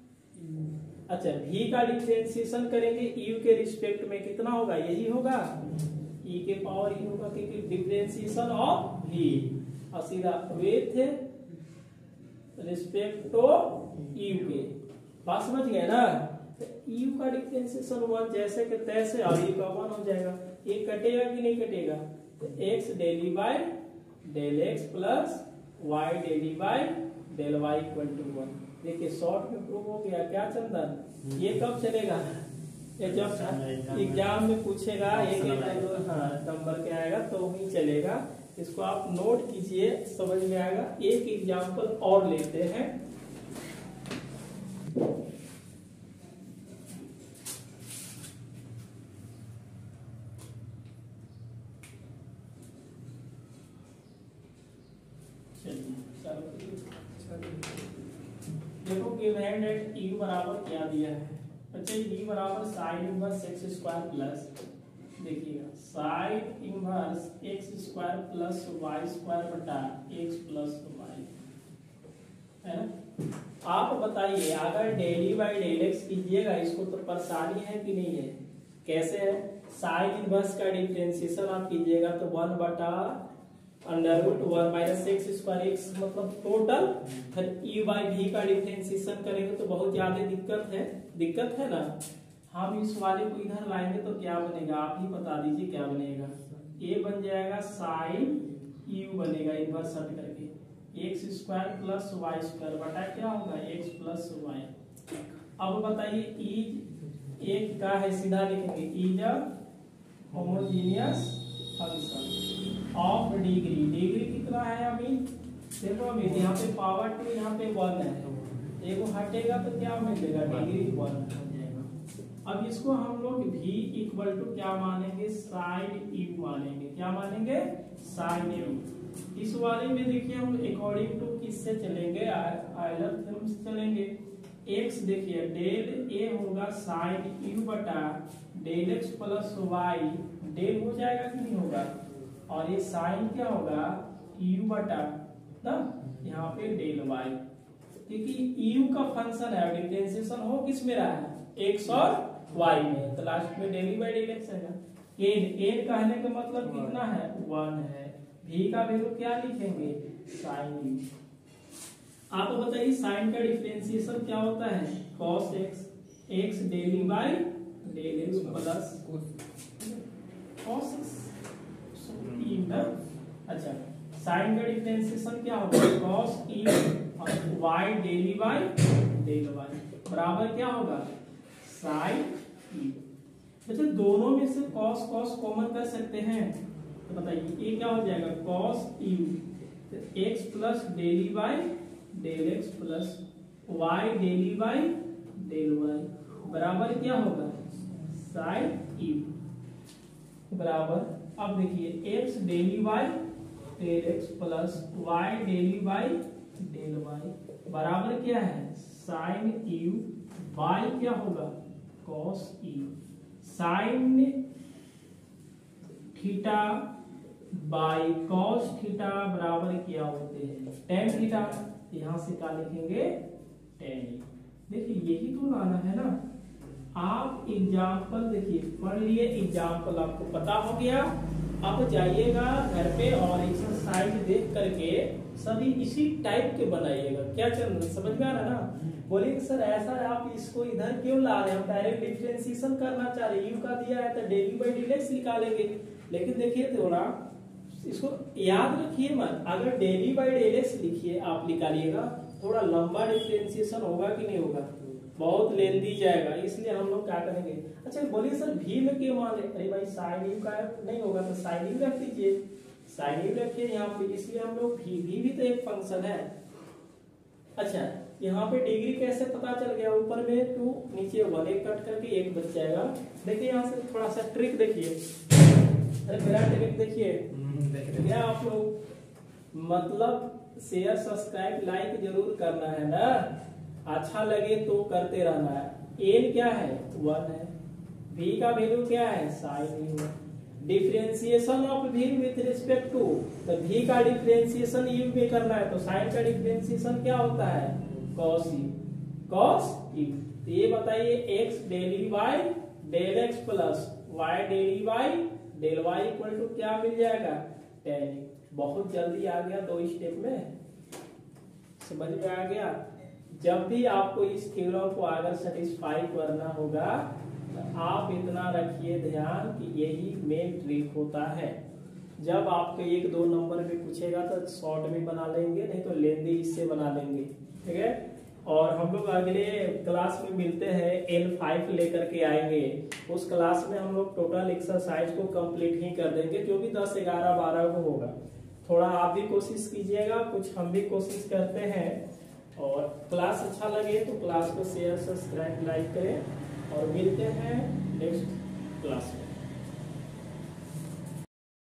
अच्छा v का डिफरेंशिएशन करेंगे u के रिस्पेक्ट में कितना होगा, यही होगा e के पावर e होगा, क्योंकि डिफरेंशिएशन ऑफ v और सीधा विथ रिस्पेक्ट टू u के, बात समझ गए ना। तो u का डिफरेंशिएशन वन जैसे के तैसे, और ये का वन हो जाएगा, ये कटेगा कि नहीं कटेगा, तो x del y by del x plus y del y by del y equal to one. देखिए शॉर्ट में प्रूव हो गया क्या चंदन, ये कब चलेगा, ये जब एग्जाम में पूछेगा एक हाँ नंबर के आएगा तो ही चलेगा, इसको आप नोट कीजिए समझ में आएगा। एक एग्जाम्पल और लेते हैं, देखो गिवन एट u बराबर क्या दिया है, अच्छा u बराबर sine inverse x square plus, देखिएगा sine inverse x square plus y square बटा एक्स प्लस वाई है ना। आप बताइए अगर डेल बाई डेल एक्स कीजिएगा इसको तो परेशानी है कि नहीं है, कैसे है, साइन इनवर्स का डिफरेंशिएशन आप कीजिएगा तो वन बटा under root one minus x square x मतलब टोटल, फिर ई बाई भी का डिफरेंशिएशन करेंगे तो बहुत ज्यादा दिक्कत है, दिक्कत है ना। हम इस वाले को इधर लाएंगे तो क्या बनेगा आप ही बता दीजिए क्या बनेगा, ए बन जाएगा साइन यू बनेगा इनवर्स हट करके x square plus y square बटा क्या होगा एक्स प्लस वाई। अब बताइए ई एक का है सीधा लिखेंगे is a homogeneous function of degree, degree कितना है अभी देखो, अभी यहाँ पे पावर टू यहाँ पे वन है, एक हटेगा तो क्या मिलेगा डिग्री वन हो जाएगा। अब इसको हम लोग v इक्वल टू क्या मानेंगे साइन यू मानेंगे, क्या मानेंगे साइन यू। इस वाले में देखिए हम अकॉर्डिंग टू किससे चलेंगे, आयलर थ्योरम से चलेंगे। x देखिए डेल a होगा साइन यू बटा del x plus y, del हो जाएगा कि नहीं होगा, और ये साइन क्या होगा u बटा ना यहाँ पे डेल y, क्योंकि u का फंक्शन है डिफरेंशिएशन हो किस में रहा है x और y में, तो लास्ट में डेल बाई डेल एक्स आएगा। n n कहने का मतलब कितना है वन है, v का वैल्यू क्या लिखेंगे साइन u। आप बताइए साइन का डिफरेंशिएशन क्या होता है cos x, x del by del x plus cos e ना। अच्छा, साइन का डिफरेंशिएशन क्या होगा, cos e y del u Y del y बराबर क्या होगा, साइन ई। अच्छा, दोनों में से कॉस कॉस कॉमन कर सकते हैं, तो बताइए ये क्या हो जाएगा, cos e x plus del u Y del x plus y del u Y del y बराबर क्या होगा, साइन ई बराबर। अब देखिए x del u Y del x plus y del u Y del y बराबर क्या है, साइन यू। वाई क्या होगा, cos u. Sine theta by cos theta बराबर क्या होते हैं, टेन थीटा। यहां से क्या लिखेंगे, टेन। देखिए यही तो लाना है ना। आप एग्जाम्पल देखिए पढ़ लिए, एग्जाम्पल आपको पता हो गया। अब जाइएगा घर पे और एक्सरसाइज देख करके सभी इसी टाइप के बनाइएगा। क्या चल रहा है, समझ में आ रहा है ना। बोलिए सर ऐसा है, आप इसको इधर क्यों ला रहे हैं, हम डायरेक्ट डिफरेंशिएशन करना चाह रहे हैं, यू का दिया है तो डेली बाई डी एक्स निकालेंगे। लेकिन देखिए थोड़ा इसको याद रखिए मत, अगर डेली बाई डी एक्स लिखिए आप निकालिएगा, थोड़ा लंबा डिफरेंशिएशन होगा कि नहीं होगा, बहुत लेंदी जाएगा, इसलिए हम लोग क्या करेंगे। अच्छा बोलिए सर भी में क्यों मान ले, अरे भाई साइन यू का नहीं होगा तो साइन यू रख दीजिए, साइन यू रखिए यहाँ पे, इसलिए हम लोग भी भी भी तो एक फंक्शन है। अच्छा यहाँ पे डिग्री कैसे पता चल गया, ऊपर में टू नीचे वन, एक कट करके एक बच जाएगा। देखिए यहाँ से थोड़ा सा ट्रिक देखिए, अरे मेरा ट्रिक देखिए क्या आप लोग, मतलब शेयर सब्सक्राइब लाइक जरूर करना है ना, अच्छा लगे तो करते रहना है। एन क्या है, वन है, v का वैल्यू क्या है, sine u. Differentiation of v with respect to, तो v का डिफरेंशिएशन u में करना है, तो साइन का डिफरेंशिएशन क्या होता है, cos u, cos u। तो ये बताइए x del u y del x plus y del u y del y equal to क्या मिल जाएगा, टेन। बहुत जल्दी आ गया, दो स्टेप में समझ में आ गया। जब भी आपको इस थ्योरम को अगर सेटिस्फाई करना होगा तो आप इतना रखिए ध्यान कि यही मेन ट्रिक होता है। जब आपको एक दो नंबर में पूछेगा तो शॉर्ट में बना लेंगे, नहीं तो लेंदी इससे बना लेंगे, ठीक है। और हम लोग अगले क्लास में मिलते हैं, एल फाइव लेकर के आएंगे। उस क्लास में हम लोग टोटल एक्सरसाइज को कंप्लीट ही कर देंगे, क्योंकि दस ग्यारह बारह को होगा। थोड़ा आप भी कोशिश कीजिएगा, कुछ हम भी कोशिश करते हैं। और क्लास अच्छा लगे तो क्लास को शेयर सब्सक्राइब लाइक करें, और मिलते हैं नेक्स्ट क्लास में।